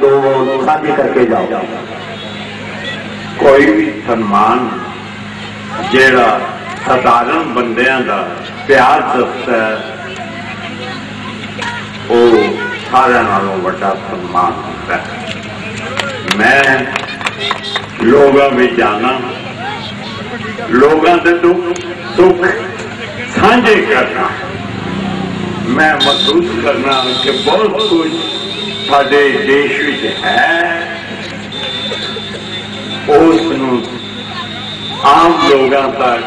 दो साझे करके जाओ। कोई भी सम्मान जेड़ा साधारण बंदियां दा प्यार दसदा है वो सारे नालों बड़ा सम्मान होता है। मैं लोगों में जाना, लोगों के दुख सुख साझे करना, मैं महसूस करना कि बहुत कुछ साडे देश विच है उसनूं आम लोगों तक,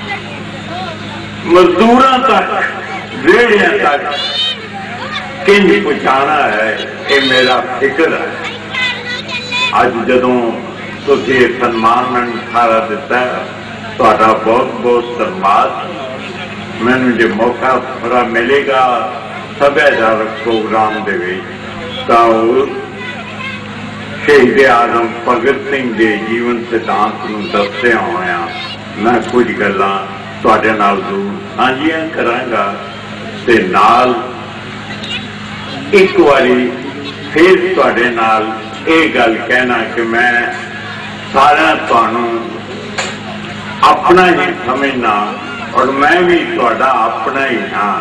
मजदूरों तक, रेहड़ियां तक किंज पहुंचाना है, ये मेरा फिक्र है। अज जदों तुसीं सन्मान मैनूं सारा दिता है, तुहाडा बहुत बहुत धन्यवाद। मैनूं जो मौका थोड़ा मिलेगा सभ्याचारक प्रोग्राम दे विच तां शहीद आजम भगत सिंह के जीवन सिद्धांत नूं दसदे होया मैं कुछ गल्लां तुहाडे नाल जरूर साझियां करांगा ते नाल एक बारी फिर तुहाडे नाल ये गल कहना कि मैं सारा तुहानूं अपना ही समझना और मैं भी तुहाडा अपना ही हाँ।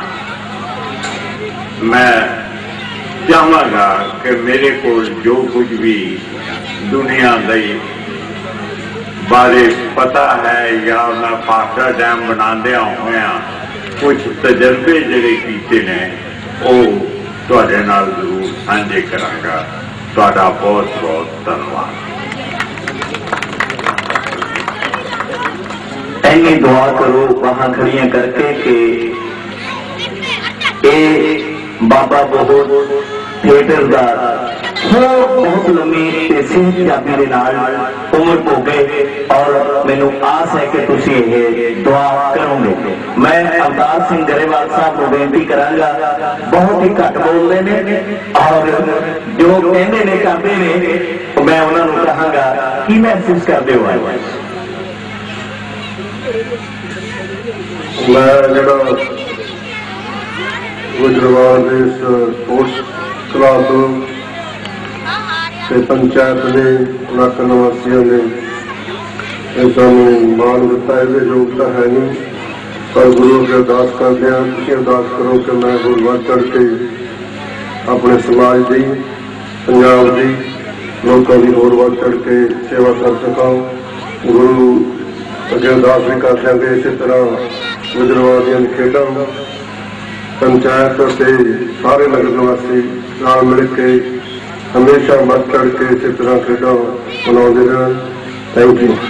मैं चाहांगा कि मेरे को जो कुछ भी दुनिया दई बारे पता है या मैं पासा डैम बनांदे होया कुछ तजर्बे जिहड़े कीते ने वो तुहाडे नाल जरूर साझे करांगा। तुहाडा बहुत बहुत धन्यवाद। ऐनी दुआ करो वहां खड़ियां करके कि बाबा बहुत थिएटर का बहुत लंबी सेहतयाबी के नाल उम्र भोगे और मैनू आस है कि तुसीं ये दुआ करोगे। मैं अवतार सिंह गरेवाल साहब को बेनती करांगा, बहुत ही घट बोलते हैं और जो कहते ने करते ने मैं उन्होंने कहांगा की महसूस करते हो। मैं गुजरवाल स्पोर्ट्स क्लब से पंचायत ने इलाका निवासियों ने सानू मान दिता, ये योग्यता है नहीं पर गुरु अगे अरदास करते हैं तुसीं अरदास करो कि मैं गुरु बढ़ चढ़ के अपने समाज की पंजाब की लोगों की होर बढ़ चढ़ के सेवा कर सका। गुरु अगे अरदास भी कर देंगे। इस तरह गुजरवाल खेडा पंचायत से सारे नगर निवासी नाल मिल के हमेशा बढ़ चढ़ के इस तरह खेडा मनाते रहन। Thank you.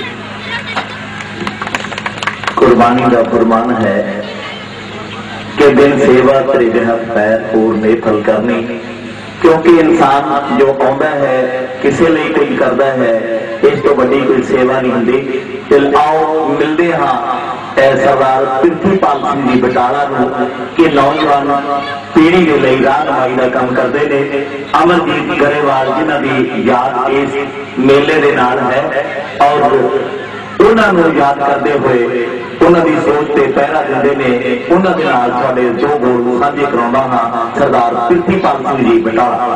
कुर्बानी का फरमान है कि दिन सेवा तेरे जहा पैर होर नेफल करनी, क्योंकि इंसान जो आता है किसी लिए कोई करता है इस तो बड़ी कोई सेवा नहीं होंगी। आओ मिलते हाँ सरदार प्रिथीपाल सिंह जी बटाला कि नौजवान पीढ़ी के लिए राहनुमाई का काम करते हैं। अमरजीत गरेवाल जिन्हों की याद इस मेले के नाल है और उन्होंने याद करते हुए उन्होंने सोच से पहरा देते हैं। उन्होंने दो बोल साझे कराना हाँ सरदार प्रिथीपाल सिंह जी बटाला।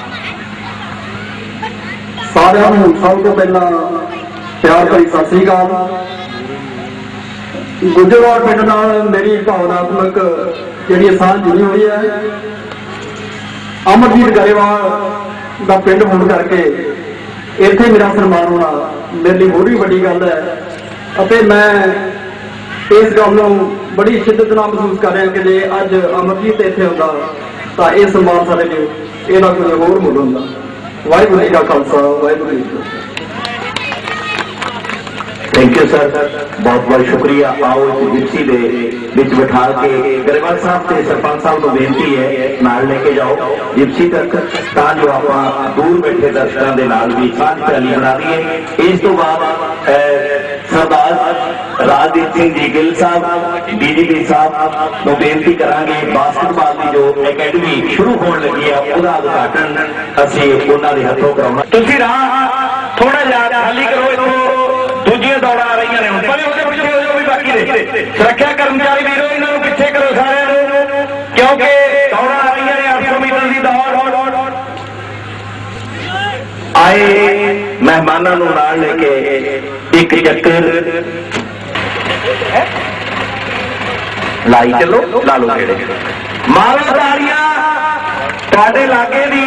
सारिਆਂ ਨੂੰ सब तो पहला प्यार भरी सत श्री अकाल। गुजरवाल पिंड नाल मेरी भावनात्मक जिहड़ी साझ जुड़ी हुई है। अमरजीत गरेवाल का पिंड होने करके इत्थे मेरा सन्मान होना मेरे लिए होर भी बड़ी गल है और मैं इस गल नूं बड़ी शिद्दत नाल महसूस कर रहा कि जे अज अमरजीत इत्थे हुंदा तां इह सन्मान साडे लिए इहदा कुछ होर मुल हुंदा। वाहिगुरू जी का खालसा वाहिगुरू जी की फतेह। थैंक यू सर, बहुत बहुत शुक्रिया। आओ इस जिप्सी दे विच बिठा के गरेवाल साहब से सरपंच साहब को बेनती है नाल लेके जाओ जिप्सी तक तां जो आप दूर बैठे दर्शकों के नाल भी साझ चाली बना दीए। इस तो बाद सरदार राजदीप सिंह जी गिल साहब डीजीपी साहब को बेनती करांगे बास्केटबॉल की जो अकेडमी शुरू होने लगी है उसका उद्घाटन असीं उन्हां दे हत्थों कराउणा। तुसीं राह थोड़ा जिहा खाली करो, इत्थों दूजियां दौड़ां आ रही ने पहले उसके पिछे हो जाओ भी बाकी ने सुरक्षा कर्मचारी वीरों इन्हां नूं पिछे करो सारिआं नूं क्योंकि दौड़ां आ रही ने 800 मीटर की दौड़ आए मेहमानों को नाल लेके एक चक्कर लाई चलो, ला लो खेड़े मारो ताड़ियां तुहाडे लागे दी।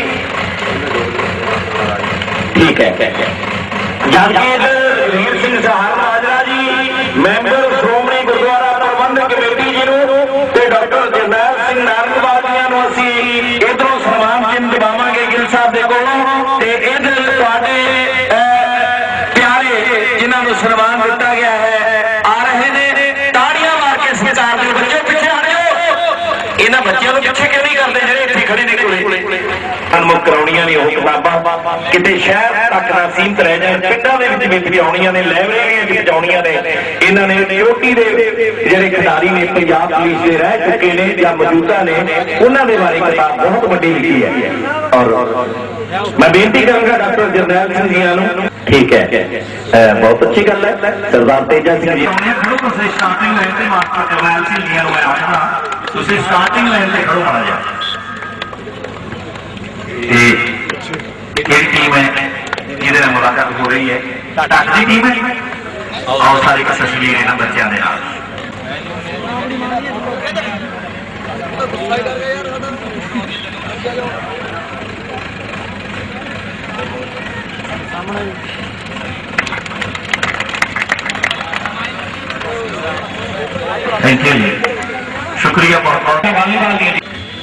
ठीक है जगजीत वीर सिंह सहार माजरा जी मैंबर श्रोमणी गुरुद्वारा प्रबंधक कमेटी जी ते डॉक्टर जरनैल सिंह नारंगवालिया असीं इधरों सन्मान चिन्ह दिवावांगे गिल साहब दे कोलों ते इधर तुहाडे प्यारे जिन्हां नूं सन्मान दिता गया है आ रहे ने। ताड़ियां मार के सरकार दे बच्चों पीछे हट जाओ। इन्हां बच्चों नूं पीछे क्यों नहीं करदे जिहड़े इत्थे खड़े ने कोले सन्मुख कराउणियां ने ओह किताबां किते शहर तक ना सीमित रह जाए, पिंडां दे विच भी पहुंचाउणियां ने, लाइब्रेरियां विच पहुंचाउणियां ने। इन्हां ने चोटी दे जिहड़े खिडारी ने पंजाब पुलिस दे रह चुके ने या मौजूदा ने उन्हां दे बारे किताब बहुत वड्डी लिखी है। और मैं बेनती करूंगा डॉक्टर जरनैल सिंह जी नूं, ठीक है बहुत अच्छी गल है सरदार तेजा सिंह जी स्टार्टिंग लाइन से मास्टर जरनैल सिंह जी मैं आखना तुसीं स्टार्टिंग लाइन से खड़ो माड़ा जा। टीम है जिहदे नाल मुलाकात हो रही है टक की टीम है और सारी का तस्वीर इन्हां बच्चों के नाल। थैंक यू जी, शुक्रिया बहुत बहुत।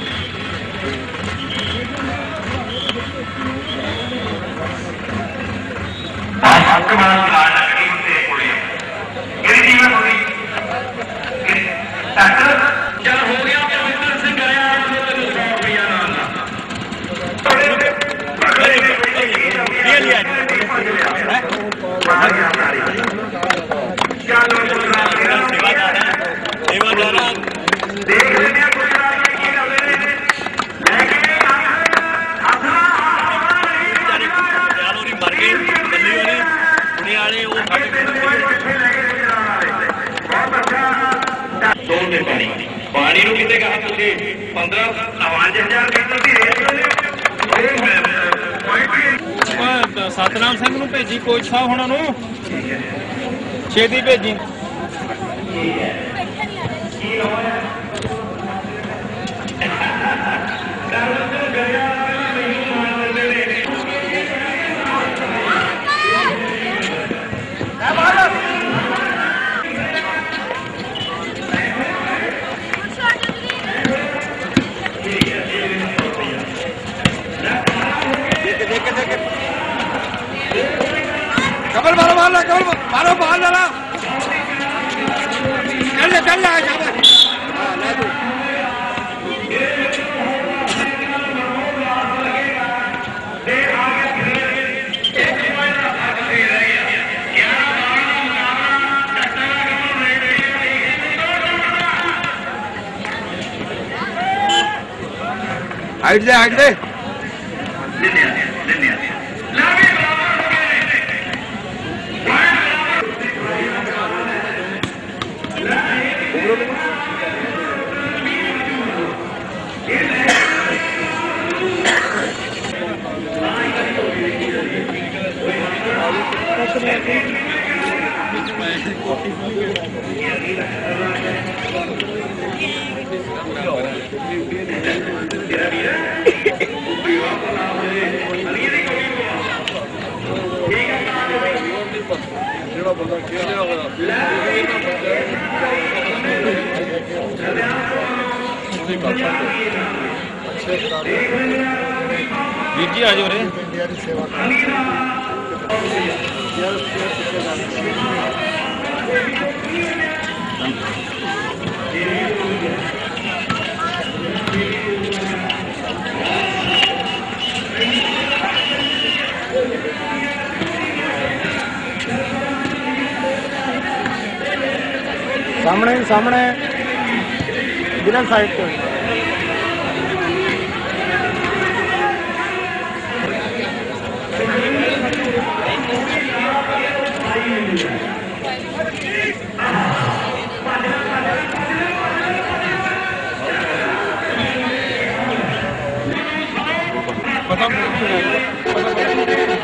पानी कितने कहा 15-5000 सतनाम सिंह नूं भेजी कोच साहब हुणां नूं छेती भेजी। कबल मारो मारो कबल मारो बाहर डाला चल जा शाबाश। हां ले दो हाइट दे वीर जी आ जाओ रे। सामने सामने बिना साइड पे पता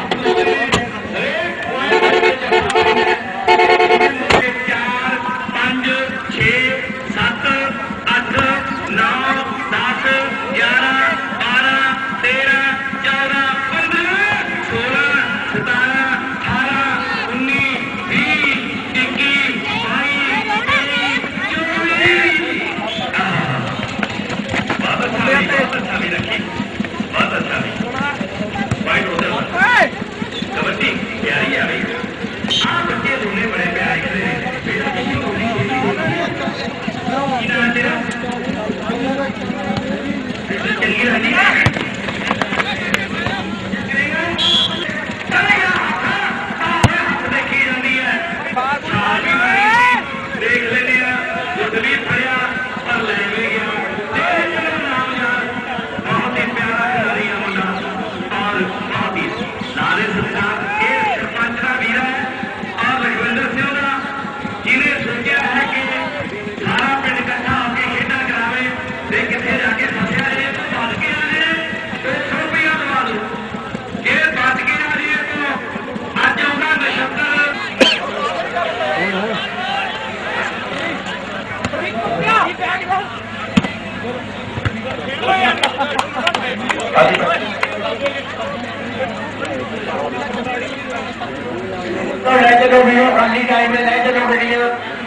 तो ले चलो वीडियो खाली टाइम में ले चलो video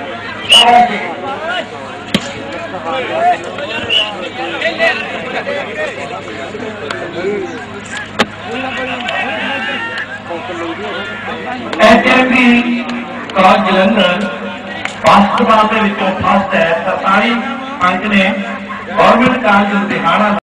HMB college Jalandhar basketball के विचों फर्स्ट है 47 अंक ने गवर्नमेंट कॉलेज लुधियाना